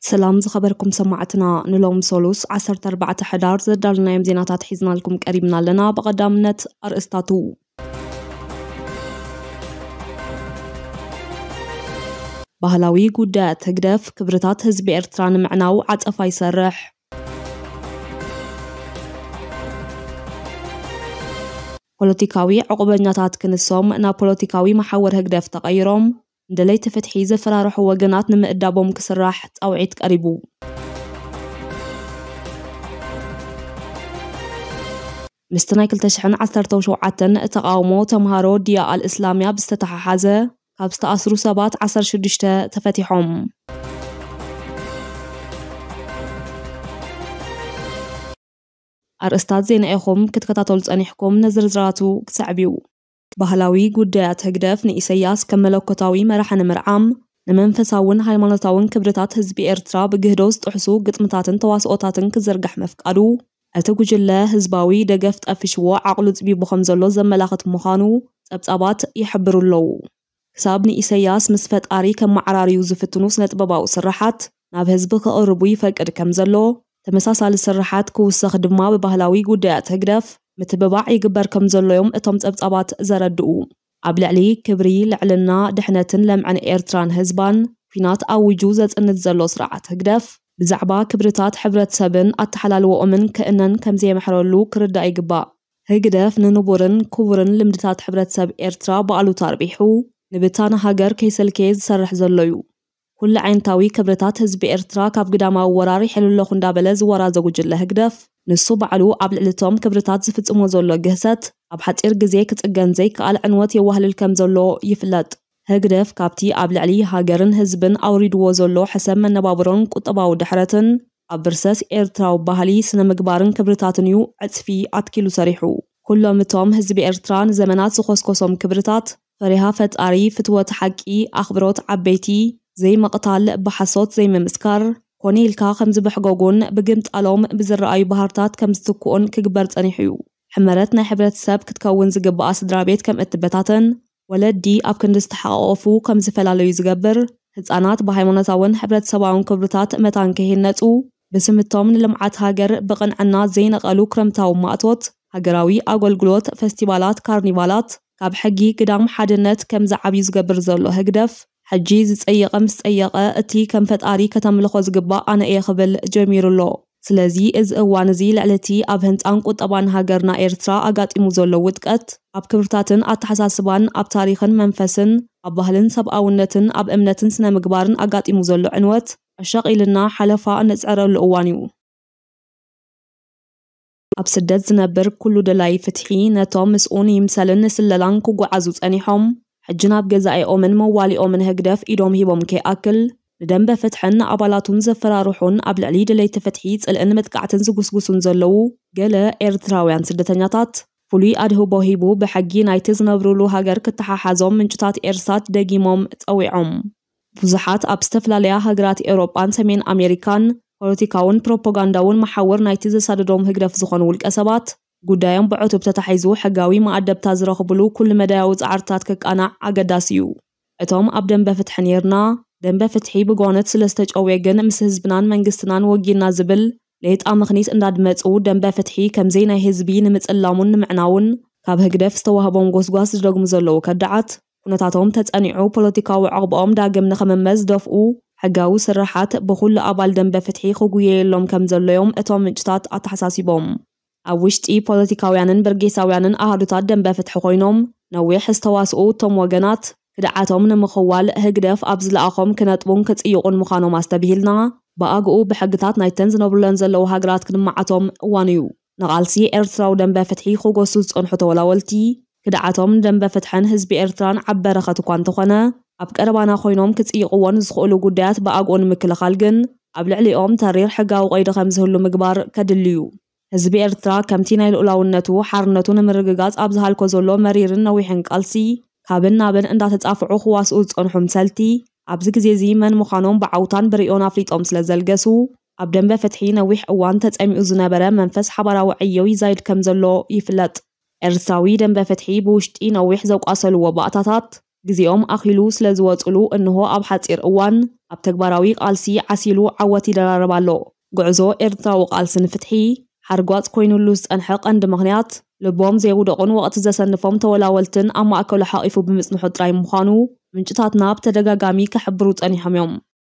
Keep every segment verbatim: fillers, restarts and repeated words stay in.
سلام زخبركم سماعتنا نلوم سولوس عسرت أربعة حدار زدالنا يم زيناتات حيزنا لكم قريبنا لنا بقدامنة أرستاتو ባህላዊ ጉዳያት ህግደፍ ክብርታት ህዝቢ ኤርትራ ንምዕናው ዓጸፋ ይሰርሕ ፖለቲካዊ ዕቁበኛታት ክንሶም ና ፖለቲካዊ ማሕወር ህግደፍ ተቀይሮም እንደለይ ተፈትሒ ዘፈራርሑ ወገናት ንምእዳቦም ክስራሕ ጻውዒት ቀሪቡ ምስተናይ ክልተ ሽሕን ዓሰርተ ሸውዓተ ተቃውሞ ተምሃሮ ዲያ አልእስላሚያ ብስተተሓሓዘ ካብ ዝተኣስሩ ሰባት ዓሰርተ ሽዱሽተ ተፈቲሖም ኣርእስታት ዜና ኢኹም ክትከታተሉ ጸኒሕኩም ነዝርዝራቱ ክሳዕቢው ባህላዊ ጉዳያት ህግደፍ ንኢሳያስ ከም መለኮታዊ መራሕን ምርዓም ንመንፈሳውን ሃይማኖታውን ክብርታት ህዝቢ ኤርትራ ብግህዶ ዝጥሕሱ ግጥምታትን ተዋስኦታትን ክዘርጋሕ መፍቃዱ እቲ ጉጅለ ህዝባዊ ደገፍ ጠፊሽዎ ዓቕሉ ጽቢቡ ከም ዘሎ ዘመላኽት ምዃኑ ጸብጻባት ይሕብሩ ኣለዉ ክሳብ ንኢሳያስ ምስ ፈጣሪ ከም ማዕራርዩ ዝፍትኑ ስነጥበባዊ ስራሓት ናብ ህዝቢ ክቕርቡ ይፈቅድ ከም ዘሎ ተመሳሳሊ ስራሓት ክውሰኽ ድማ ብባህላዊ ጉዳያት ህግደፍ ምትብባዕ ይግበር ከም ዘሎዮም እቶም ጸብጻባት ዘረድኡ ኣብ ልዕሊ ክብሪ ልዕልና ድሕነትን ለምዕን ኤርትራን ህዝባን ኩናት ኣውጁ ዘጽንት ዘሎ ስርዓት ህግደፍ ብዛዕባ ክብርታት ሕብረተሰብን ኣተሓላልወኦምን ክእነን ከም ዘየምሕረሉ ክርዳእ ይግባእ ህግደፍ ንንቡርን ክቡርን ልምድታት ሕብረተሰብ ኤርትራ በኣሉታ ኣርቢሑ ንብታና ሃገር ከይሰልከየ ዝሰርሕ ዘሎዩ ኩሉ ዓይነታዊ ክብርታት ህዝቢ ኤርትራ ካብ ግዳማዊ ወራሪ ሕልለኹ እንዳበለ ዝወራ ዘጉጅለ ህግደፍ ንሱ ባዕሉ ኣብ ልዕልቶም ክብርታት ዝፍጽሞ ዘሎ ግህሰት ኣብ ሓጺር ግዜ ክጽገን ዘይከኣል ዕንወት የዋህልል ከም ዘሎ ይፍለጥ ህግደፍ ካብቲ ኣብ ልዕሊ ሃገርን ህዝብን ኣውሪድዎ ዘሎ ሕሰብ መነባብሮን ቁጠባዊ ድሕረትን ኣብ ብርሰስ ኤርትራዊ ባህሊ ስነ ምግባርን ክብርታትን እዩ ዕጽፊ ኣትኪሉ ሰሪሑ ኩሎም እቶም ህዝቢ ኤርትራ ንዘመናት ዝኮስኮሶም ክብርታት ፈሪሃ ፈጣሪ ፍትወት ሓቂ ኣኽብሮት ዓበይቲ ዘይመቕታል ብሓሶት ዘይምምስካር ኮኒልካ ከም ዝበሕጎጉን ብግምጣሎም ብዝረኣዩ ባህርታት ከም ዝትክኡን ክግበር ጸኒሑ እዩ ሕመረት ናይ ሕብረተሰብ ክትከውን ዝግባኣ ስድራ ቤት ከም እትበታተን ወለዲ ኣብ ክንዲ ዝተሓቃቀፉ ከም ዝፈላለዩ ዝገብር ህፃናት ብሃይማኖታውን ሕብረተሰባውን ክብርታት መታን ከይነጹ ብስምቶም ንልምዓት ሃገር ብቕንዕና ዘይነቐሉ ክረምታዊ ማእቶት ሃገራዊ ኣገልግሎት ፌስቲቫላት ካርኒቫላት ካብ ሕጊ ግዳም ሓድነት ከም ዝዓብዩ ዝገብር ዘሎ ህግደፍ ሕጂ ዝጸየቐ ምስ ጸየቐ እቲ ከም ፈጣሪ ከተምልኾ ዝግባእ ኣነ እየ ክብል ጀሚሩ ኣሎ ስለዚ እዚ እዋን እዚ ልዕልቲ ኣብ ህንፃን ቁጠባን ሃገርና ኤርትራ ኣጋጢሙ ዘሎ ውጥቀት ኣብ ክብርታትን ኣተሓሳስባን ኣብ ታሪኽን መንፈስን ኣብ ባህልን ሰብኣውነትን ኣብ እምነትን ስነ ምግባርን ኣጋጢሙ ዘሎ ዕንወት ኣሻቒልና ሓለፋ ነጽዕረሉ እዋን እዩ ኣብ ስደት ዝነብር ኩሉ ደላይ ፍትሒ ነቶም ምስኡን ይምሰልን ስለላን ክጓዓዙ ጸኒሖም ሕጂ ናብ ገዛኢኦምን መዋሊኦምን ህግደፍ ኢዶም ሂቦም ከይኣክል ንደንበ ፍትሕን ኣባላቱን ዘፈራርሑን ኣብ ልዕሊ ድለይቲ ፍትሒ ጽልእን መጥቃዕትን ዝጉስጉሱን ዘለዉ ገለ ኤርትራውያን ስደተኛታት ፍሉይ ኣድህቦ ሂቡ ብሕጊ ናይቲ ዝነብሩሉ ሃገር ክትሓሓዞም ምንጭታት ኤርሳት ደጊሞም ጸዊዖም ብዙሓት ኣብ ዝተፈላለያ ሃገራት ኤውሮጳን ሰሜን ኣሜሪካን ፖለቲካውን ፕሮፓጋንዳውን ማሕወር ናይቲ ዘሳደዶም ህግደፍ ዝኾኑ ውልቀ ሰባት ጉዳዮም ብዕቱብ ተታሒዙ ሕጋዊ ማዕደብታ ዝረኽብሉ ኩሉ መዳያዊ ጻዕርታት ከቃናዕ ኣገዳሲ እዩ እቶም ኣብ ደንበ ፍትሒ ነርና ደንበ ፍትሒ ብጎነት ስለዝተጨወየ ግን ምስ ህዝብናን መንግስትናን ወጊና ዝብል ለይጣ ምኽኒት እንዳድመጹ ደንበ ፍትሒ ከምዘይ ናይ ህዝቢ ንምጽላሙን ንምዕናውን ካብ ህግደፍ ዝተዋህቦም ጎስጓስ ዝደግሙ ዘለዉ ከዳዓት ኩነታቶም ተጸኒዑ ፖለቲካዊ ዕቕቦኦም ዳግም ንኸመመዝ ደፍኡ ሕጋዊ ስራሓት ብኩሉ ኣባል ደንበ ፍትሒ ክጉየየሎም ከም ዘለዮም እቶም ምንጭታት ኣተሓሳሲቦም ኣብ ውሽጢ ፖለቲካውያንን በርጌሳውያንን ኣሃዱታት ደንበ ፍትሒ ኮይኖም ነዊሕ ዝተዋስኡ እቶም ወገናት ክድዓቶም ንምኽዋል ህግደፍ ኣብ ዝለኣኾም ክነጥቡን ክጽይቑን ምዃኖም ኣስተብሂልና ብኣግኡ ብሕግታት ናይተን ዝነብሩለን ዘለዉ ሃገራት ክንመዓቶም እዋን እዩ ንቓልሲ ኤርትራዊ ደንበ ፍትሒ ክጎሱ ዝጸንሑ ተወላወልቲ ክድዓቶም ደንበ ፍትሕን ህዝቢ ኤርትራን ዓበረኸት እኳ እንተኾነ ኣብ ቀረባና ኮይኖም ክጽይቕዎን ዝኽእሉ ጉዳያት ብኣግኡ ንምክልኻል ግን ኣብ ልዕሊኦም ተሪር ሕጋዊ ቀይዲ ከም ዝህሉ ምግባር ከድልዩ ህዝቢ ኤርትራ ከምቲ ናይ ልኡላውነቱ ሓርነቱ ንምርግጋጽ ኣብ ዝሃልኮ ዘሎ መሪርን ነዊሕን ቃልሲ ካብን ናብን እንዳተጻፍዑ ክዋስኡ ዝጸንሑ ምሰልቲ ኣብዚ ግዜ እዚ መን ምዃኖም ብዓውታን ብርዮን ኣፍሊጦም ስለ ዘልገሱ ኣብ ደንበ ፍትሒ ነዊሕ እዋን ተጸሚኡ ዝነበረ መንፈስ ሓባራዊ ዕየው ይዛይድ ከም ዘሎ ይፍለጥ ኤርትራዊ ደንበ ፍትሒ ብውሽጢ ነዊሕ ዘቋሰልዎ ባእታታት ግዚኦም ኣኺሉ ስለ ዝወጽሉ እንሆ ኣብ ሓጺር እዋን ኣብ ተግባራዊ ቃልሲ ዓሲሉ ዓወት ይደራረብ ኣሎ። ጉዕዞ ኤርትራዊ ቃልሲ ንፍትሒ ሓርጓጽ ኮይኑሉ ዝጸንሐ ቀንዲ ምኽንያት ልቦም ዘይውደቑን ወቕቲ ዘሰንፎም ተወላወልትን ኣብ ማእከሉ ሓቒፉ ብምጽንሑ ጥራይ ምዃኑ ምንጭታትና ብተደጋጋሚ ክሕብሩ ጸኒሖም እዮም።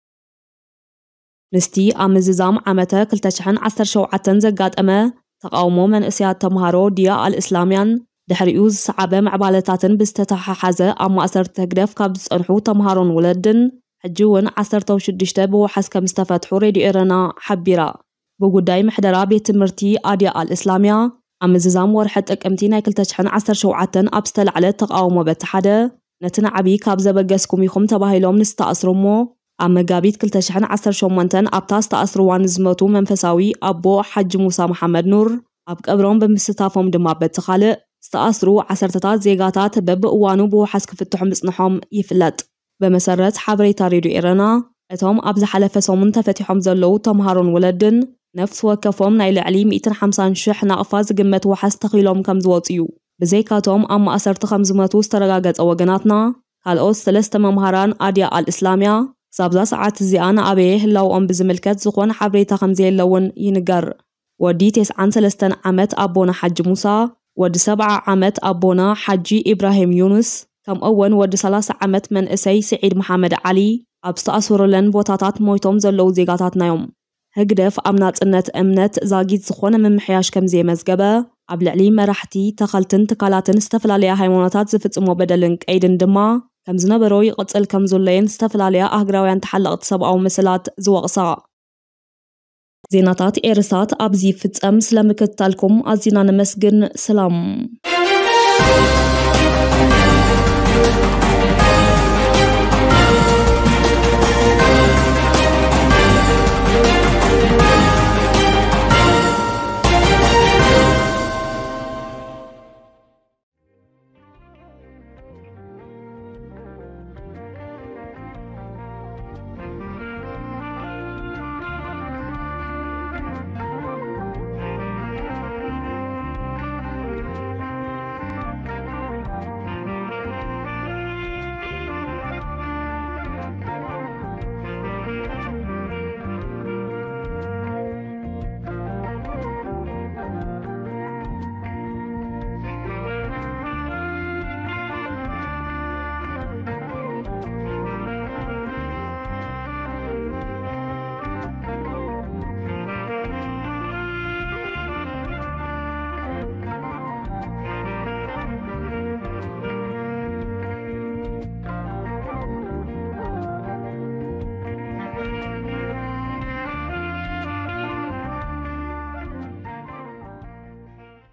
ምስቲ ኣብ ምዝዛም ዓመተ ክልተ ሽሕን ዓሰርተ ሸውዓተን ዘጋጠመ ተቃውሞ መንእስያት ተምሃሮ ድያ አልእስላምያን ድሕሪኡ ዝሰዓበ ምዕባለታትን ብዝተተሓሓዘ ኣብ ማእሰርቲ ተግደፍ ካብ ዝጸንሑ ተምሃሮን ወለድን ሕጂ እውን ዓሰርተ ሽዱሽተ ብውሓስ ከም ዝተፈትሑ ሬድዮ ኤረና ሓቢራ። ብጉዳይ ምሕደራ ቤት ትምህርቲ ኣድያ አልእስላምያ ኣብ ምዝዛም ወርሒ ጥቅምቲ ናይ ክልተ ሽሕን ዓሰርተ ሸውዓተን ኣብ ዝተላዕለ ተቃውሞ በቲ ሓደ ነቲ ንዓቢ ካብ ዘበገስኩም ኢኹም ተባሂሎም ንዝተኣስሩ እሞ ኣብ መጋቢት ክልተ ሽሕን ዓሰርተ ሸሞንተን ኣብታ ዝተኣስርዋ ንዝመቱ መንፈሳዊ ኣቦ ሓጂ ሙሳ መሓመድ ኑር ኣብ ቀብሮም ብምስታፎም ድማ በቲ ካልእ ዝተኣስሩ ዓሰርተታት ዜጋታት በብእዋኑ ብውሓስ ክፍትሑ ምጽንሖም ይፍለጥ። በመሰረት ሓበሬታ ሬድዮ ኤረና እቶም ኣብ ዝሓለፈ ሰሙን ተፈቲሖም ዘለዉ ተምሃሮን ወለድን ነፍሲ ወከፎም ናይ ልዕሊ مئة وخمسين ሽሕ ናቕፋ ዝግመት ውሓስ ተኺሎም ከም ዝወፁ እዩ። ብዘይካቶም ኣብ ማእሰርቲ ከም ዝመቱ ዝተረጋገጸ ወገናትና ካልኦት ሰለስተ መምሃራን ኣድያ አልእስላምያ ሳብዛ ሰዓት እዚኣ ንኣበየ ህላውኦም ብዝምልከት ዝኾነ ሓበሬታ ከም ዘየለውን ይንገር። ወዲ تسعة وثلاثين ዓመት ኣቦና ሓጂ ሙሳ ወዲ ሰብዓ ዓመት ኣቦና ሓጂ ኢብራሂም ዩኑስ ከም እውን ወዲ ሰላሳ ዓመት መንእሰይ ስዒድ መሐመድ ዓሊ ኣብ ዝተኣስሩለን ቦታታት ሞይቶም ዘለዉ ዜጋታትና እዮም። ህግደፍ ኣብ ናጽነት እምነት ዛጊት ዝኾነ ምምሕያሽ ከም ዘየመዝገበ ኣብ ልዕሊ መራሕቲ ተኸልትን ትካላትን ዝተፈላለያ ሃይማኖታት ዝፍጽሞ በደልን ቀይድን ድማ ከም ዝነበሮ ይቕጽል ከም ዘለየን ዝተፈላለያ ኣህግራውያን ተሓለቕቲ ሰብኣዊ ምስላት ዝወቕሳ። ዜናታት ኤርሳት ኣብዚ ፍጸም ስለምክትታልኩም ኣዝና ነመስግን። ሰላም